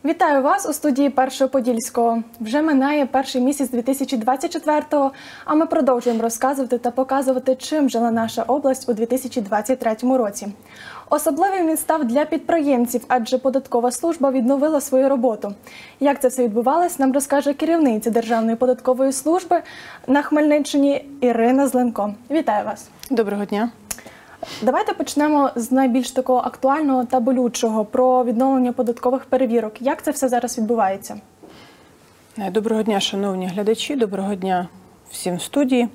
Вітаю вас у студії Першого Подільського. Вже минає перший місяць 2024-го, а ми продовжуємо розказувати та показувати, чим жила наша область у 2023 році. Особливим він став для підприємців, адже податкова служба відновила свою роботу. Як це все відбувалось, нам розкаже керівниця Державної податкової служби на Хмельниччині Ірина Зеленко. Вітаю вас. Доброго дня. Давайте почнемо з найбільш такого актуального та болючого – про відновлення податкових перевірок. Як це все зараз відбувається? Доброго дня, шановні глядачі, доброго дня всім в студії.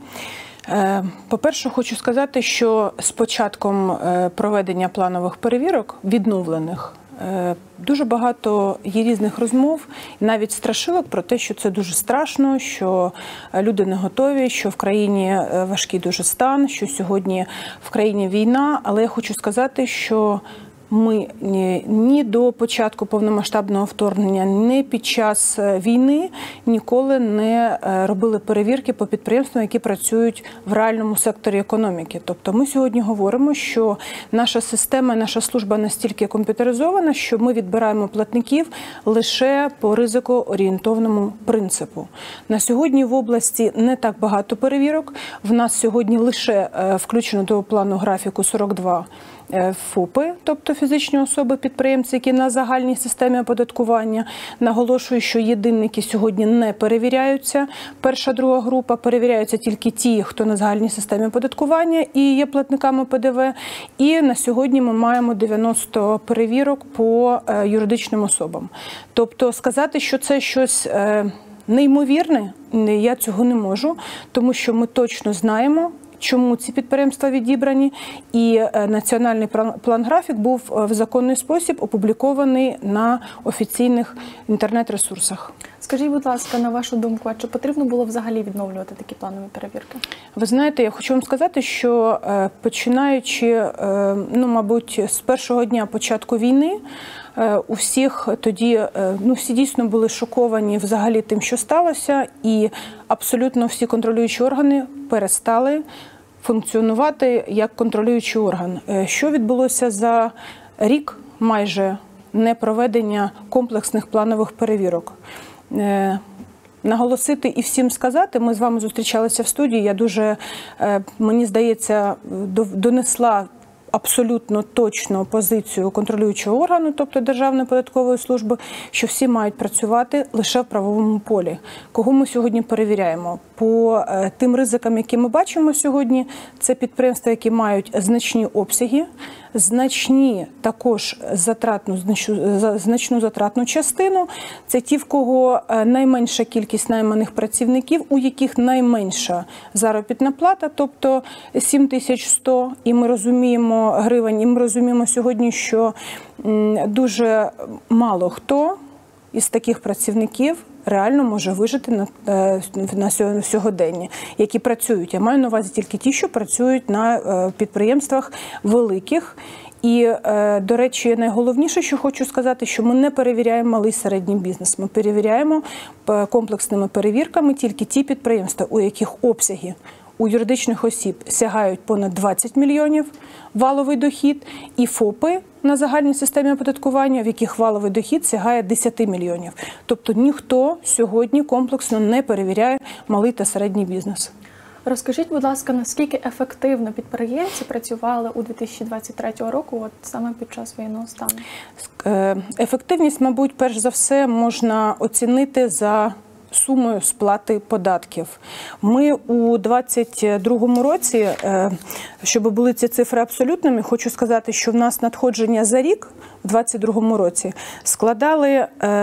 По-перше, хочу сказати, що з початком проведення планових перевірок, відновлених, дуже багато є різних розмов, навіть страшилок про те, що це дуже страшно, що люди не готові, що в країні важкий дуже стан, що сьогодні в країні війна. Але я хочу сказати, що ми ні до початку повномасштабного вторгнення, ні під час війни ніколи не робили перевірки по підприємствам, які працюють в реальному секторі економіки. Тобто ми сьогодні говоримо, що наша система, наша служба настільки комп'ютеризована, що ми відбираємо платників лише по ризикоорієнтовному принципу. На сьогодні в області не так багато перевірок. В нас сьогодні лише включено до плану графіку 42 ФОПи, тобто фізичні особи-підприємці, які на загальній системі оподаткування. Наголошую, що єдинники сьогодні не перевіряються. Перша, друга група перевіряються тільки ті, хто на загальній системі оподаткування і є платниками ПДВ. І на сьогодні ми маємо 90 перевірок по юридичним особам. Тобто сказати, що це щось неймовірне, я цього не можу, тому що ми точно знаємо, чому ці підприємства відібрані, і національний план-графік був в законний спосіб опублікований на офіційних інтернет-ресурсах. Скажіть, будь ласка, на вашу думку, а чи потрібно було взагалі відновлювати такі планові перевірки? Ви знаєте, я хочу вам сказати, що починаючи, мабуть, з першого дня початку війни, у всіх тоді, всі дійсно були шоковані взагалі тим, що сталося, і абсолютно всі контролюючі органи перестали функціонувати як контролюючий орган. Що відбулося за рік майже непроведення комплексних планових перевірок? Наголосити і всім сказати, ми з вами зустрічалися в студії, я дуже, мені здається, донесла абсолютно точну позицію контролюючого органу, тобто Державної податкової служби, що всі мають працювати лише в правовому полі. Кого ми сьогодні перевіряємо? По тим ризикам, які ми бачимо сьогодні, це підприємства, які мають значні обсяги, значну затратну частину. Це ті, в кого найменша кількість найманих працівників, у яких найменша заробітна плата, тобто 7100, і ми розуміємо гривень, і ми розуміємо сьогодні, що дуже мало хто із таких працівників реально може вижити на сьогодення, які працюють. Я маю на увазі тільки ті, що працюють на підприємствах великих. І, до речі, найголовніше, що хочу сказати, що ми не перевіряємо малий і середній бізнес. Ми перевіряємо комплексними перевірками тільки ті підприємства, у яких обсяги у юридичних осіб сягають понад 20 мільйонів валовий дохід, і ФОПи на загальній системі оподаткування, в яких валовий дохід сягає 10 мільйонів. Тобто ніхто сьогодні комплексно не перевіряє малий та середній бізнес. Розкажіть, будь ласка, наскільки ефективно підприємці працювали у 2023 року, саме під час воєнного стану? Ефективність, мабуть, перш за все можна оцінити за сумою сплати податків. Ми у 2022 році, щоб були ці цифри абсолютними, хочу сказати, що в нас надходження за рік, у 2022 році, складали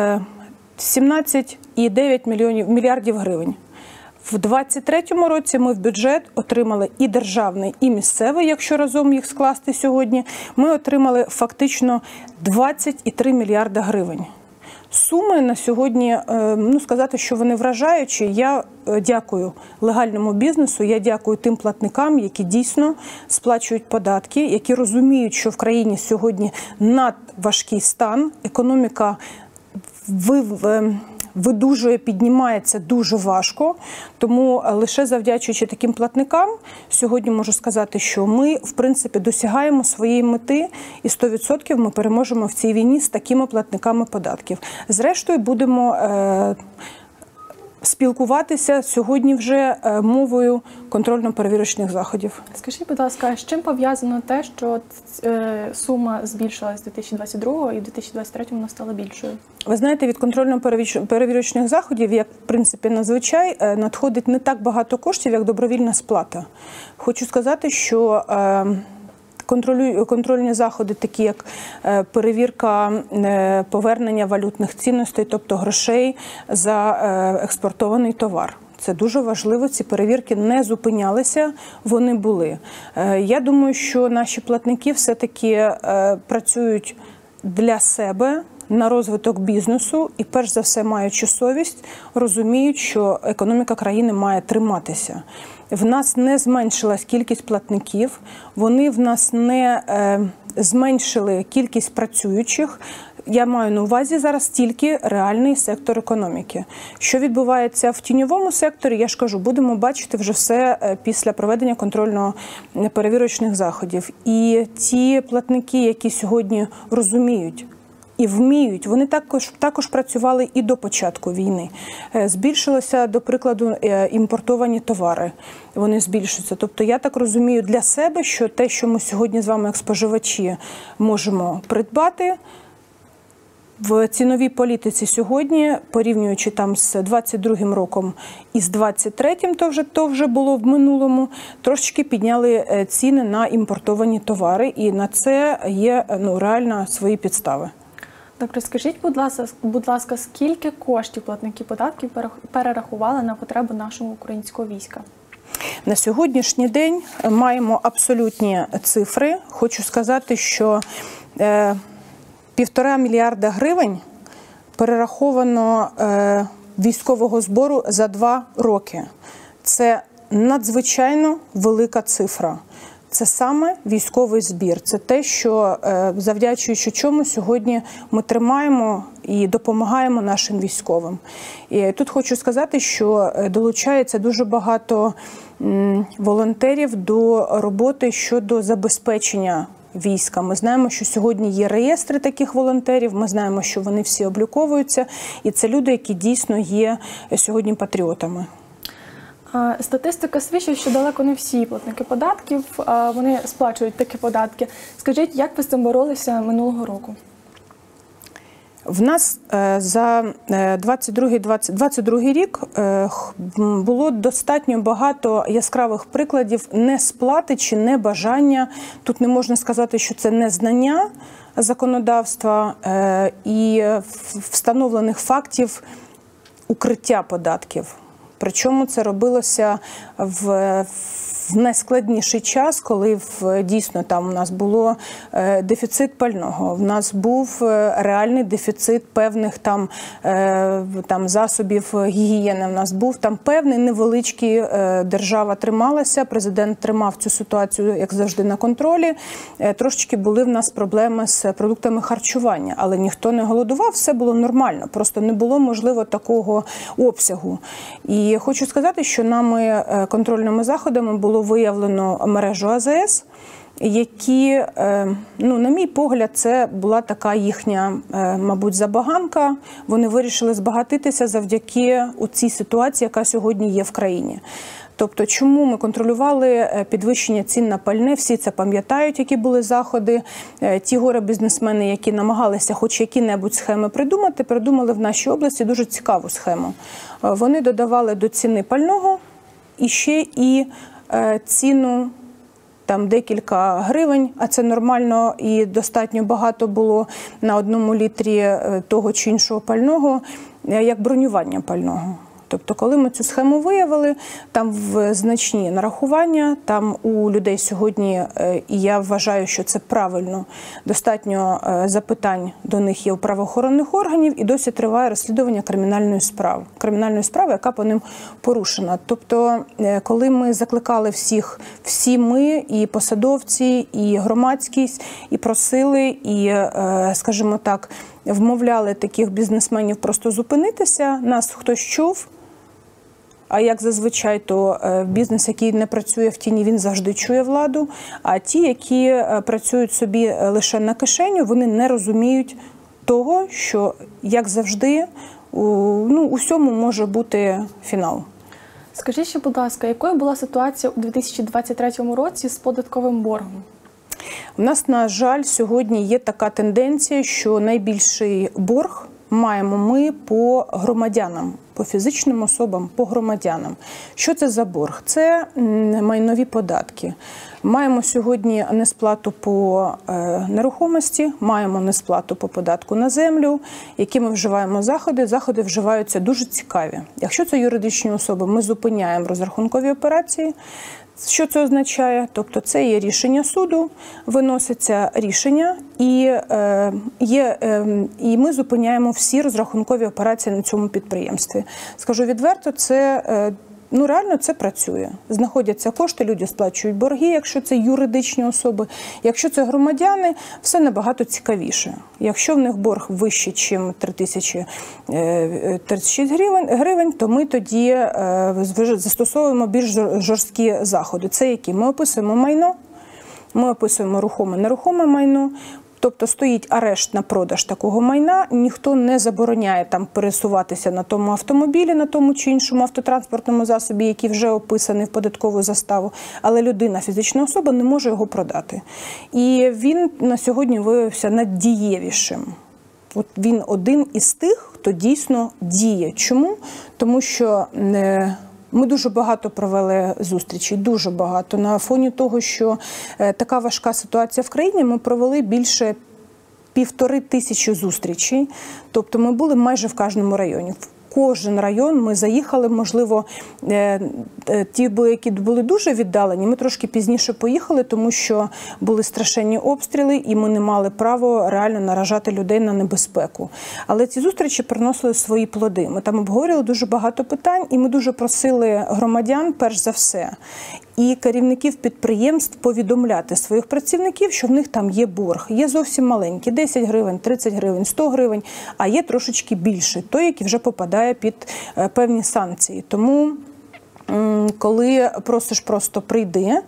17,9 мільярдів гривень. В 2023 році ми в бюджет отримали і державний, і місцевий, якщо разом їх скласти сьогодні, ми отримали фактично 20,3 мільярда гривень. Суми на сьогодні, сказати, що вони вражаючі. Я дякую легальному бізнесу, я дякую тим платникам, які дійсно сплачують податки, які розуміють, що в країні сьогодні надважкий стан, економіка видужує, піднімається дуже важко. Тому лише завдячуючи таким платникам, сьогодні можу сказати, що ми, в принципі, досягаємо своєї мети і 100% ми переможемо в цій війні з такими платниками податків. Зрештою, будемо спілкуватися сьогодні вже мовою контрольно-перевірочних заходів. Скажіть, будь ласка, з чим пов'язано те, що сума збільшилась з 2022 і в 2023 вона стала більшою? Ви знаєте, від контрольно-перевірочних заходів, як, в принципі, зазвичай, надходить не так багато коштів, як добровільна сплата. Хочу сказати, що контрольні заходи, такі як перевірка повернення валютних цінностей, тобто грошей за експортований товар. Це дуже важливо, ці перевірки не зупинялися, вони були. Я думаю, що наші платники все-таки працюють для себе, на розвиток бізнесу і, перш за все, маючи совість, розуміють, що економіка країни має триматися. В нас не зменшилась кількість платників, вони в нас не зменшили кількість працюючих. Я маю на увазі зараз тільки реальний сектор економіки. Що відбувається в тіньовому секторі, я ж кажу, будемо бачити вже все після проведення контрольно-перевірочних заходів. І ті платники, які сьогодні розуміють і вміють, вони також працювали і до початку війни. Збільшилося, до прикладу, імпортовані товари. Вони збільшуються. Тобто я так розумію для себе, що те, що ми сьогодні з вами як споживачі можемо придбати, в ціновій політиці сьогодні, порівнюючи там з 22-м роком і з 23-м, то вже було в минулому, трошечки підняли ціни на імпортовані товари, і на це є реально свої підстави. Добре, скажіть, будь ласка, скільки коштів платники податків перерахували на потребу нашого українського війська? На сьогоднішній день маємо абсолютні цифри. Хочу сказати, що 1,5 мільярда гривень перераховано військового збору за 2 роки. Це надзвичайно велика цифра. Це саме військовий збір. Це те, що завдячуючи чому сьогодні ми тримаємо і допомагаємо нашим військовим. І тут хочу сказати, що долучається дуже багато волонтерів до роботи щодо забезпечення війська. Ми знаємо, що сьогодні є реєстри таких волонтерів, ми знаємо, що вони всі обліковуються, і це люди, які дійсно є сьогодні патріотами. Статистика свідчить, що далеко не всі платники податків, вони сплачують такі податки. Скажіть, як ви з цим боролися минулого року? В нас за 22 рік було достатньо багато яскравих прикладів несплати чи небажання. Тут не можна сказати, що це незнання законодавства і встановлених фактів укриття податків. Причому це робилося в найскладніший час, коли дійсно там у нас було дефіцит пального, в нас був реальний дефіцит певних там засобів гігієни, в нас був там певний невеличкий, держава трималася, президент тримав цю ситуацію, як завжди, на контролі. Трошечки були в нас проблеми з продуктами харчування, але ніхто не голодував, все було нормально, просто не було, можливо, такого обсягу. І хочу сказати, що нами контрольними заходами було виявлено мережу АЗС, які, на мій погляд, це була така їхня, мабуть, забаганка. Вони вирішили збагатитися завдяки цій ситуації, яка сьогодні є в країні. Тобто, чому ми контролювали підвищення цін на пальне, всі це пам'ятають, які були заходи. Ті горе-бізнесмени, які намагалися хоч які-небудь схеми придумали в нашій області дуже цікаву схему. Вони додавали до ціни пального і ще і ціну там декілька гривень, а це нормально і достатньо багато було на 1 літрі того чи іншого пального, як бронювання пального. Тобто, коли ми цю схему виявили, там значні нарахування, там у людей сьогодні, і я вважаю, що це правильно, достатньо запитань до них є у правоохоронних органів, і досі триває розслідування кримінальної справи, яка по ним порушена. Тобто, коли ми закликали всі ми, і посадовці, і громадськість, і просили, і, скажімо так, вмовляли таких бізнесменів просто зупинитися, нас хтось чув. А як зазвичай, то бізнес, який не працює в тіні, він завжди чує владу. А ті, які працюють собі лише на кишеню, вони не розуміють того, що, як завжди, у всьому може бути фінал. Скажіть ще, будь ласка, якою була ситуація у 2023 році з податковим боргом? У нас, на жаль, сьогодні є така тенденція, що найбільший борг маємо ми по громадянам, по фізичним особам, по громадянам. Що це за борг? Це майнові податки. Маємо сьогодні несплату по нерухомості, маємо несплату по податку на землю. Які ми вживаємо заходи? Заходи вживаються дуже цікаві. Якщо це юридичні особи, ми зупиняємо розрахункові операції. Що це означає? Тобто це є рішення суду, виноситься рішення, і ми зупиняємо всі розрахункові операції на цьому підприємстві. Скажу відверто, це реально це працює. Знаходяться кошти, люди сплачують борги, якщо це юридичні особи. Якщо це громадяни, все набагато цікавіше. Якщо в них борг вищий, ніж 3036 гривень, то ми тоді застосовуємо більш жорсткі заходи. Це які? Ми описуємо майно, ми описуємо рухоме-нерухоме майно. Тобто стоїть арешт на продаж такого майна, ніхто не забороняє там пересуватися на тому автомобілі, на тому чи іншому автотранспортному засобі, який вже описаний в податкову заставу, але людина, фізична особа, не може його продати. І він на сьогодні виявився наддієвішим. От він один із тих, хто дійсно діє. Чому? Тому що ми дуже багато провели зустрічей, дуже багато. На фоні того, що така важка ситуація в країні, ми провели більше 1500 зустрічей. Тобто ми були майже в кожному районі. Кожен район ми заїхали, можливо, ті, які були дуже віддалені, ми трошки пізніше поїхали, тому що були страшенні обстріли і ми не мали права реально наражати людей на небезпеку. Але ці зустрічі приносили свої плоди. Ми там обговорювали дуже багато питань і ми дуже просили громадян, перш за все, і керівників підприємств повідомляти своїх працівників, що в них там є борг. Є зовсім маленький, 10 гривень, 30 гривень, 100 гривень, а є трошечки більше, той, який вже попадає під певні санкції. Тому, коли просиш просто прийди,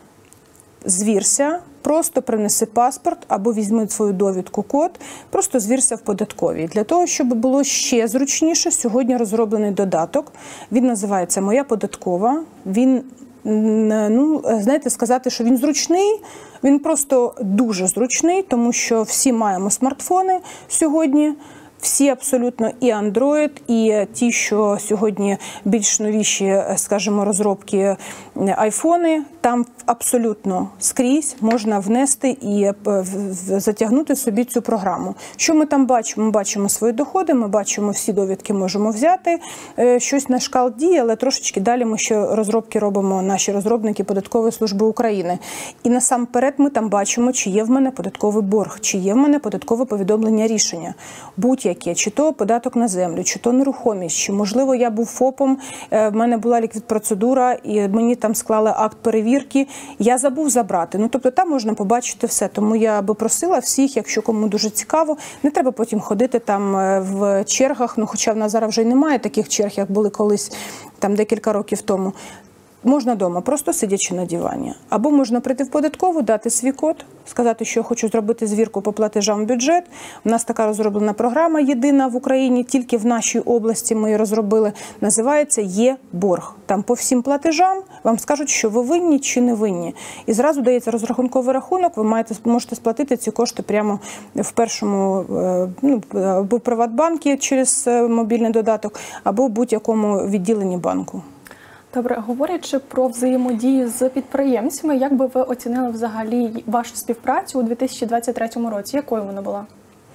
звірся, просто принеси паспорт або візьми свою довідку, код, просто звірся в податковій. Для того, щоб було ще зручніше, сьогодні розроблений додаток. Він називається «Моя податкова». Він, знаєте, сказати, що він зручний, він просто дуже зручний, тому що всі маємо смартфони сьогодні. Всі абсолютно і Android, і ті, що сьогодні більш новіші, скажімо, розробки айфони, там абсолютно скрізь можна внести і затягнути собі цю програму. Що ми там бачимо? Ми бачимо свої доходи, ми бачимо всі довідки, можемо взяти, щось на шкал дії, але трошечки далі ми ще розробки робимо, наші розробники Податкової служби України. І насамперед ми там бачимо, чи є в мене податковий борг, чи є в мене податкове повідомлення рішення. Будь-яке, чи то податок на землю, чи то нерухомість, чи, можливо, я був ФОПом, в мене була ліквідпроцедура, і мені там склали акт перевірки, я забув забрати. Тобто там можна побачити все. Тому я би просила всіх, якщо кому дуже цікаво, не треба потім ходити там в чергах, хоча в нас зараз вже й немає таких черг, як були колись там декілька років тому. Можна вдома, просто сидячи на дивані. Або можна прийти в податкову, дати свій код, сказати, що я хочу зробити звірку по платежам в бюджет. У нас така розроблена програма єдина в Україні, тільки в нашій області ми її розробили, називається «Є-борг». Там по всім платежам вам скажуть, що ви винні чи не винні. І зразу дається розрахунковий рахунок, ви можете сплатити ці кошти прямо в першому, або в Приватбанкі через мобільний додаток, або в будь-якому відділенні банку. Добре, говорячи про взаємодію з підприємцями, як би ви оцінили взагалі вашу співпрацю у 2023 році? Якою вона була?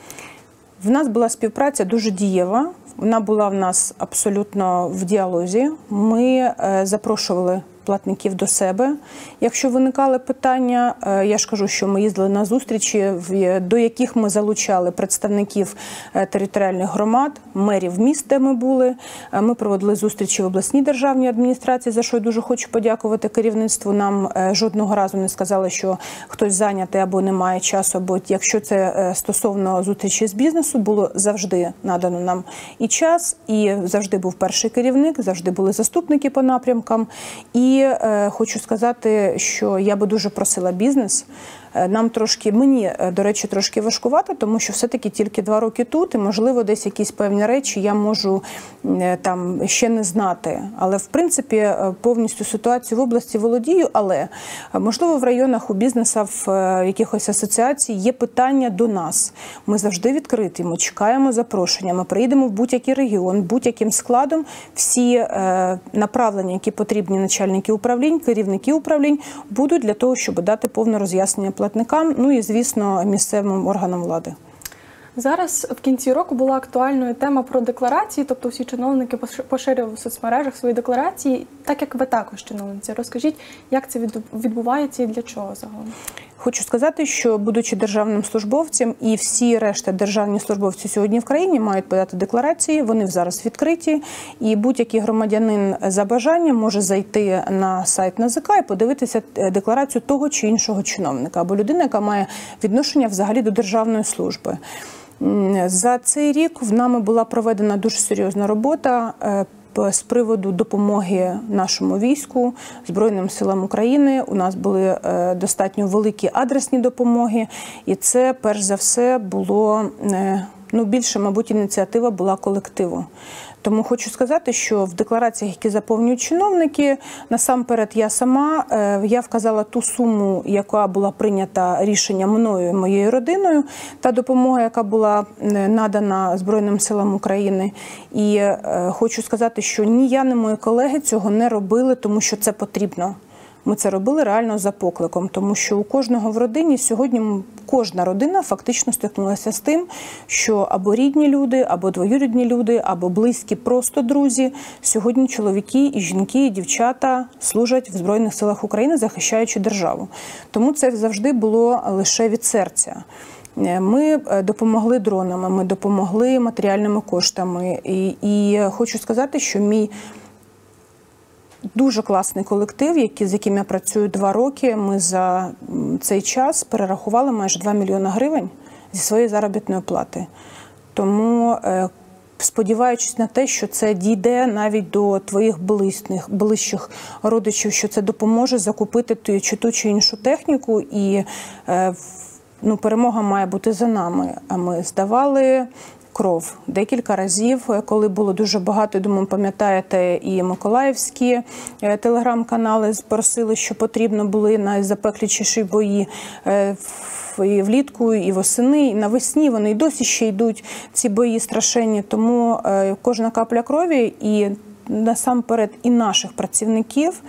В нас була співпраця дуже дієва, вона була в нас абсолютно в діалозі. Ми запрошували платників до себе. Якщо виникали питання, я ж кажу, що ми їздили на зустрічі, до яких ми залучали представників територіальних громад, мерів міст, де ми були. Ми проводили зустрічі в обласній державній адміністрації, за що я дуже хочу подякувати керівництву. Нам жодного разу не сказали, що хтось зайнятий або не має часу, або якщо це стосовно зустрічі з бізнесу, було завжди надано нам і час, і завжди був перший керівник, завжди були заступники по напрямкам. І хочу сказати, що я би дуже просила бізнес. Нам трошки, мені, до речі, трошки важкувато, тому що все-таки тільки 2 роки тут, і, можливо, десь якісь певні речі я можу там ще не знати. Але, в принципі, повністю ситуацію в області володію, але, можливо, в районах у бізнесу, в якихось асоціацій є питання до нас. Ми завжди відкриті, ми чекаємо запрошення, ми приїдемо в будь-який регіон, будь-яким складом. Всі направлення, які потрібні начальники управлінь, керівники управлінь, будуть для того, щоб дати повне роз'яснення платникам, ну і, звісно, місцевим органам влади. Зараз в кінці року була актуальною тема про декларації, тобто всі чиновники поширювали в соцмережах свої декларації, так як ви також чиновниці. Розкажіть, як це відбувається і для чого загалом? Хочу сказати, що, будучи державним службовцем, і всі решта державні службовці сьогодні в країні мають подати декларації, вони зараз відкриті, і будь-який громадянин за бажанням може зайти на сайт НАЗК і подивитися декларацію того чи іншого чиновника, або людини, яка має відношення взагалі до державної служби. За цей рік в нами була проведена дуже серйозна робота з приводу допомоги нашому війську, Збройним силам України. У нас були достатньо великі адресні допомоги, і це, перш за все, було, більше, мабуть, ініціатива була колективу. Тому хочу сказати, що в деклараціях, які заповнюють чиновники, насамперед я сама, я вказала ту суму, яка була прийнята рішення мною і моєю родиною, та допомога, яка була надана Збройним силам України. І хочу сказати, що ні я, ні мої колеги цього не робили, тому що це потрібно. Ми це робили реально за покликом, тому що у кожного в родині сьогодні кожна родина фактично стикнулася з тим, що або рідні люди, або двоюрідні люди, або близькі просто друзі. Сьогодні чоловіки, і жінки, і дівчата служать в Збройних силах України, захищаючи державу. Тому це завжди було лише від серця. Ми допомогли дронами, ми допомогли матеріальними коштами. І хочу сказати, що мій дуже класний колектив, з яким я працюю 2 роки, ми за цей час перерахували майже 2 мільйони гривень зі своєї заробітної плати. Тому, сподіваючись на те, що це дійде навіть до твоїх ближчих родичів, що це допоможе закупити ту чи іншу техніку, і перемога має бути за нами. А ми здавали кров декілька разів, коли було дуже багато, думаю, пам'ятаєте, і миколаївські телеграм-канали просили, що потрібно були найзапекліші бої і влітку, і восени, і навесні. Вони й досі ще йдуть, ці бої страшенні. Тому кожна капля крові і насамперед і наших працівників,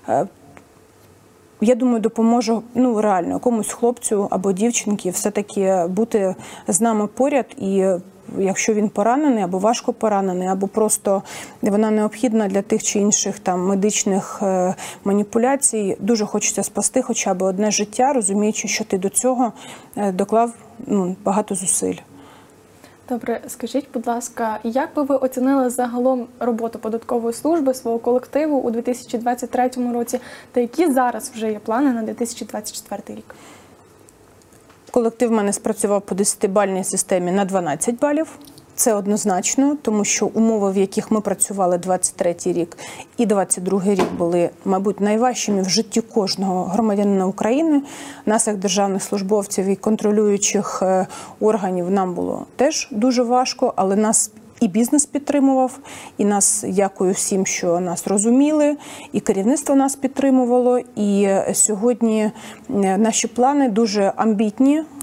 я думаю, допоможе реально якомусь хлопцю або дівчинці все-таки бути з нами поряд. І якщо він поранений, або важко поранений, або просто вона необхідна для тих чи інших медичних маніпуляцій, дуже хочеться спасти хоча б одне життя, розуміючи, що ти до цього доклав багато зусиль. Добре, скажіть, будь ласка, як би ви оцінили загалом роботу податкової служби, свого колективу у 2023 році, та які зараз вже є плани на 2024 рік? Колектив в мене спрацював по 10-бальній системі на 12 балів. Це однозначно, тому що умови, в яких ми працювали 23-й рік і 22-й рік, були, мабуть, найважчими в житті кожного громадянина України. Нас, як державних службовців і контролюючих органів, нам було теж дуже важко, але нас і бізнес підтримував, і нас, дякую всім, що нас розуміли, і керівництво нас підтримувало. І сьогодні наші плани дуже амбітні.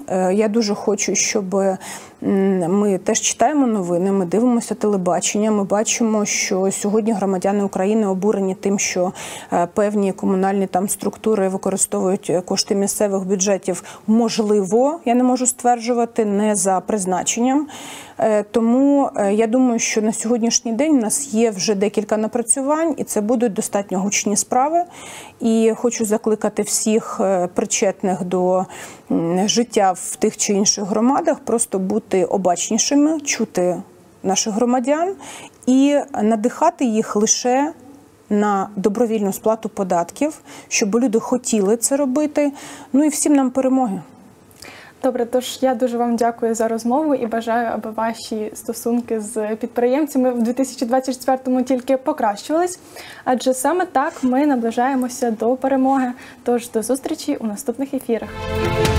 Я дуже хочу, щоб ми теж читаємо новини, ми дивимося телебачення, ми бачимо, що сьогодні громадяни України обурені тим, що певні комунальні там структури використовують кошти місцевих бюджетів, можливо, я не можу стверджувати, не за призначенням. Тому я думаю, що на сьогоднішній день у нас є вже декілька напрацювань, і це будуть достатньо гучні справи. І хочу закликати всіх причетних до життя в тих чи інших громадах просто бути обачнішими, чути наших громадян і надихати їх лише на добровільну сплату податків, щоб люди хотіли це робити. Ну і всім нам перемоги. Добре, тож я дуже вам дякую за розмову і бажаю, аби ваші стосунки з підприємцями в 2024-му тільки покращувались, адже саме так ми наближаємося до перемоги. Тож до зустрічі у наступних ефірах.